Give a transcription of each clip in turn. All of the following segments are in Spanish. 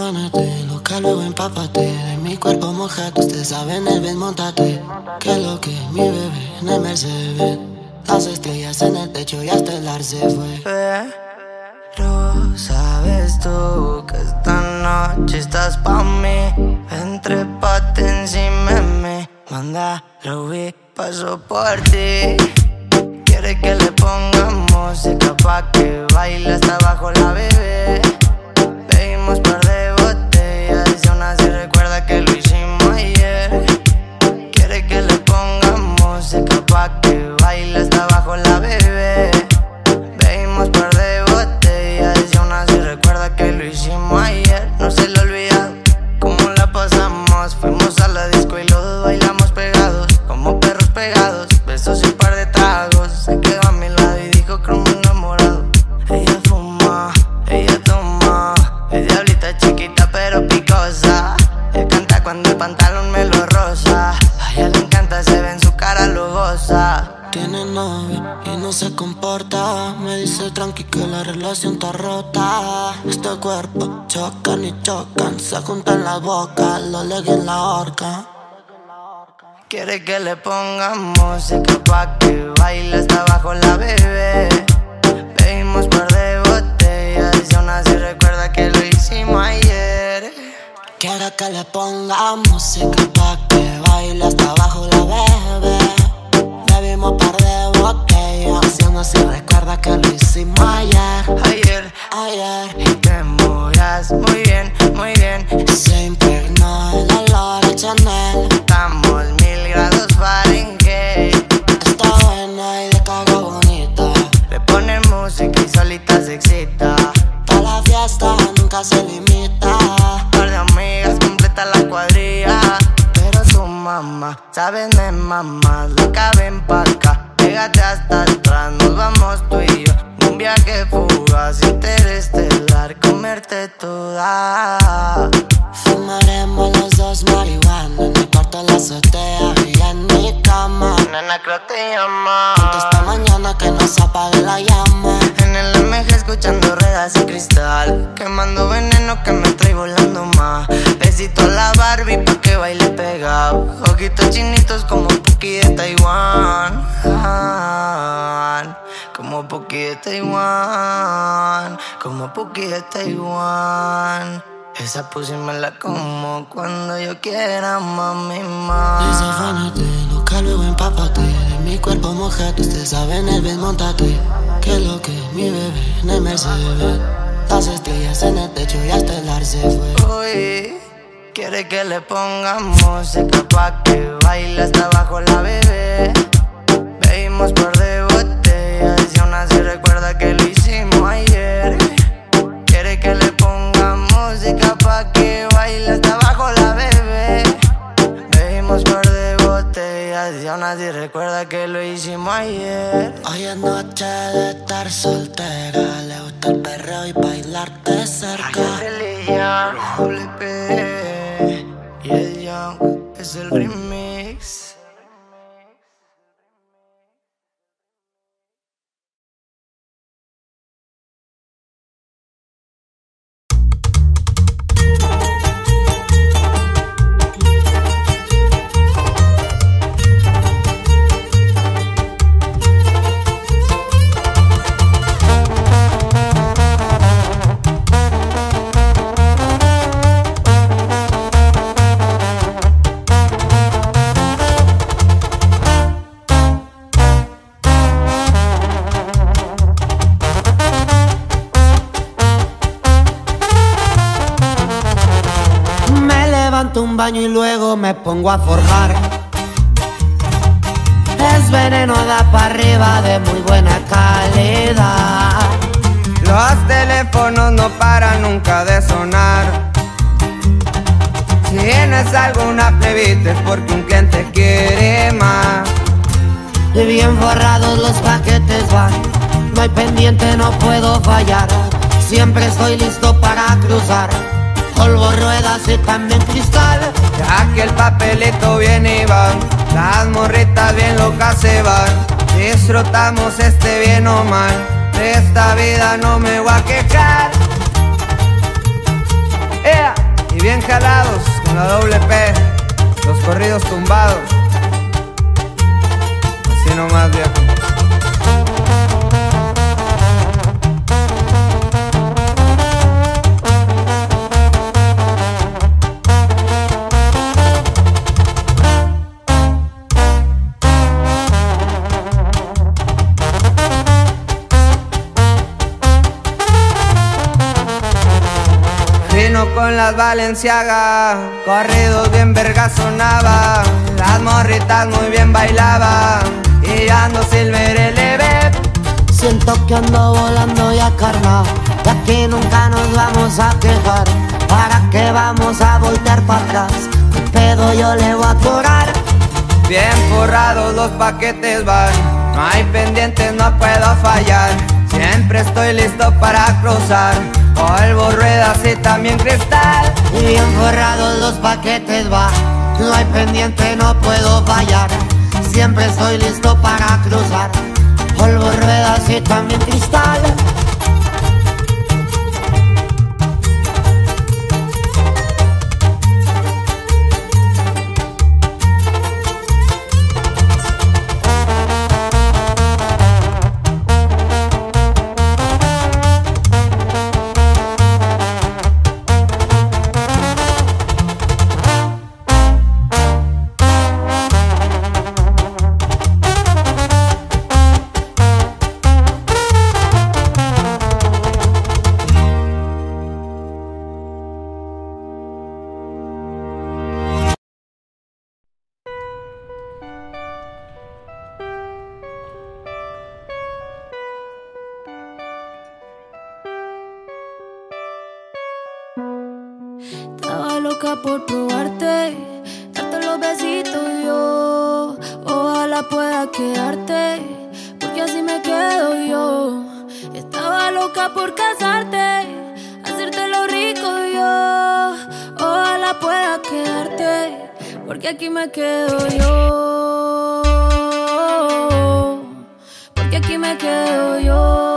Desafánate, loca, luego empápate. De mi cuerpo mojate, ustedes saben el bien, montate. Que lo que mi bebé en el Mercedes. Las estrellas en el techo y hasta el ar se fue. Pero sabes tú que esta noche estás pa' mí. Entrépate encima de mí. Manda, Ruby, paso por ti. Quiere que le pongamos música pa' que baile hasta abajo la bebé. Bebimos par de botellas y aún así recuerda que lo hicimos ayer. Quiere que le pongamos música pa' que baile hasta abajo la bebé. Bebimos par de botellas y aún así recuerda que lo hicimos ayer. No se lo olvida cómo la pasamos. Fuimos a la disco y los dos bailamos pegados, como perros pegados. Besos y un par de tragos. Se quedó a mi lado y dijo como enamorado. Ella fuma, ella toma. Es diablita chiquita pero picosa. Ella canta cuando el pantalón me lo roza. A ella le encanta, se ve en su cara, lo goza. Tiene novio y no se comporta. Me dice tranqui que la relación está rota. Este cuerpo chocan y chocan. Se juntan las bocas, lo legui en la horca. Quiere que le pongamos música pa' que baile hasta abajo la bebé. Bebimos par de botellas y aún así recuerda que lo hicimos ayer. Quiere que le pongamos música pa' que baile hasta abajo la bebé. Bebimos par de botellas y aún así recuerda que lo hicimos ayer. Ayer y te movías muy bien, muy bien. Se impregnó el olor a Chanel. Estamos 1000 grados Fahrenheit. Está buena y de cago bonita. Le ponen música y solita se excita. Pa' la fiesta nunca se limita. Par de amigas completa la cuadrilla. Pero su mamá, sabes de mamá, loca, ven pa' acá. Pégate hasta atrás, nos vamos tú y yo. Un viaje fugaz, interestelar, comerte toda. Fumaremos los dos marihuana en el cuarto, en la azotea y en mi cama. Nena, creo que te llama. Esta mañana que no se apague la llama. En el MG escuchando ruedas y cristal, quemando veneno que me trae volando más. Besito a la Barbie pa' que baile pegado. Ojitos chinitos como Puki de Taiwán. Como Puki de Taiwán. Como Puki de Taiwán. Esa pussy me la como cuando yo quiera, mami, mami. Desafánate, loca, luego empápate. De mi cuerpo mojate, ustedes saben el bien, montate. Que lo que mi bebé en el Mercedes. Las estrellas en el techo y hasta el ar se fue. Uy, quiere que le pongamos música pa' que baile hasta abajo la bebé. Bebimos par de botellas y aún así recuerda que lo hicimos ayer. Quiere que le pongamos música pa' que baile hasta abajo la bebé. Bebimos par de botellas y aún así recuerda que lo hicimos ayer. Hoy es noche de estar soltera. Le gusta el perreo y bailarte cerca. WP y el Young es el remix. Un baño y luego me pongo a forjar. Es veneno, da para arriba de muy buena calidad. Los teléfonos no paran nunca de sonar. Si tienes alguna plebita es porque un cliente quiere más. Y bien forrados los paquetes van. No hay pendiente, no puedo fallar. Siempre estoy listo para cruzar. Polvo, ruedas y también cristal. Ya que el papelito viene y va, las morritas bien locas se van. Disfrutamos este bien o mal, de esta vida no me voy a quejar. y bien jalados con la doble P, los corridos tumbados. Así nomás, viejo. Vino con las Balenciaga, corridos bien verga sonaba, las morritas muy bien bailaban y ando Silver LB. Siento que ando volando ya, carnal, de aquí nunca nos vamos a quejar. ¿Para qué vamos a voltear para atrás? ¿Qué pedo yo le voy a cobrar? Bien forrados los paquetes van, no hay pendientes, no puedo fallar. Siempre estoy listo para cruzar, polvo, ruedas y también cristal. Y bien forrados los paquetes va, no hay pendiente, no puedo fallar. Siempre estoy listo para cruzar, polvo, ruedas y también cristal. Estaba loca por probarte, darte los besitos yo. Ojalá pueda quedarte, porque así me quedo yo. Estaba loca por casarte, hacerte lo rico yo. Ojalá pueda quedarte, porque aquí me quedo yo. Porque aquí me quedo yo.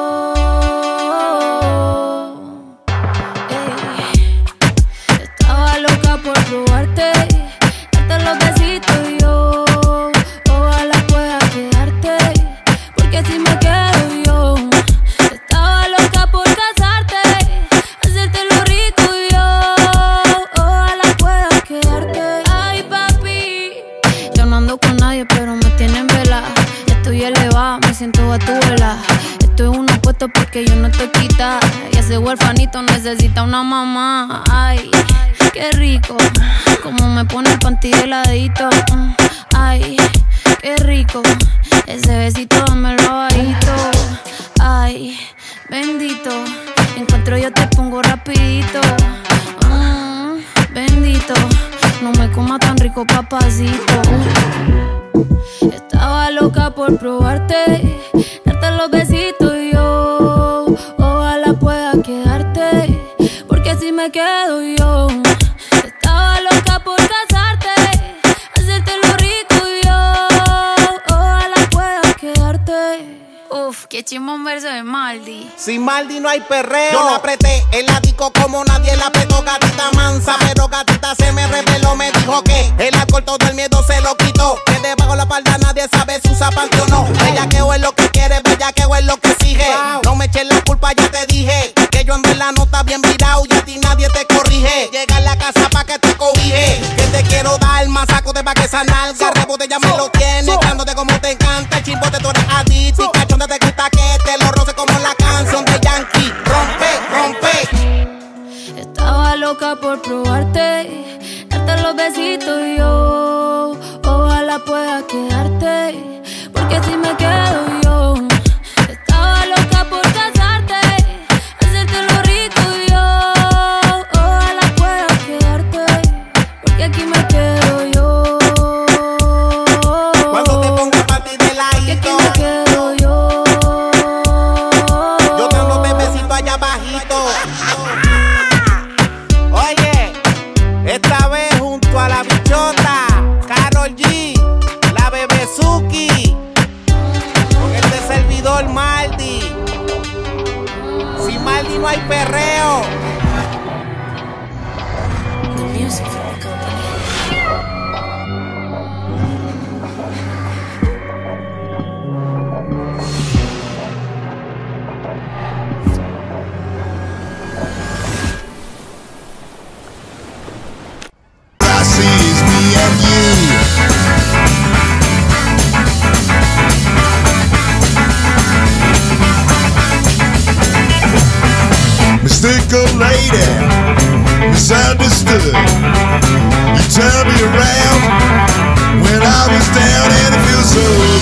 Por probarte, darte los besitos yo. Ojalá pueda quedarte, porque así me quedo yo. Estaba loca por casarte, hacerte lo rico yo. Ojalá pueda quedarte. Ay, papi, yo no ando con nadie, pero me tienen vela. Ya estoy elevada, me siento a tu vela. Estoy en uno puesto porque yo no te quita. Y ese huerfanito necesita una mamá. Ay, qué rico, como me pone el panty heladito. Ay, qué rico, ese besito dámelo bajito. Ay, bendito, encuentro yo te pongo rapidito. Bendito, no me coma tan rico, papacito. Estaba loca por probarte, darte los besitos yo. Ojalá pueda quedarte, porque así me quedo yo. Estaba loca por casarte, hacerte lo rico yo. Ojalá pueda quedarte. Uf, qué chimón verso de Maldi. Sin Maldi no hay perreo. Yo la apreté en la disco como nadie la apretó, gatita mansa. Pero gatita se me reveló, me dijo que el alcohol todo el miedo se lo quitó. Que debajo la espalda nadie sabe si usa panty o no. Bellaqueo es lo que quiere, bellaqueo es lo que exige. No me eches la culpa, ya te dije que yo en verdad no está bien virado y a ti nadie te corrige. Llega a la casa pa' que te cobije, que te quiero dar más saco de pa' que esa nalga. Rebote ya me lo tienes, dándote como te encanta. El chimbote tú eres adicto y cachonda te gusta que te lo roce como la canción de Yankee. Rompe, rompe. Estaba loca por probarte, darte los besitos yo. Ojalá pueda quedarte, porque así me quedo yo. Estaba loca por casarte, hacerte lo rico yo. Ojalá pueda quedarte, porque aquí me quedo yo. Cuando te pongas pa' ti de ladito, porque aquí me quedo yo. yo te ando de besito allá bajito. Oye, esta vez junto a la bichota Karol G, la Bebezuki. Porque a lady, misunderstood. You turned me around when I was down and it feels so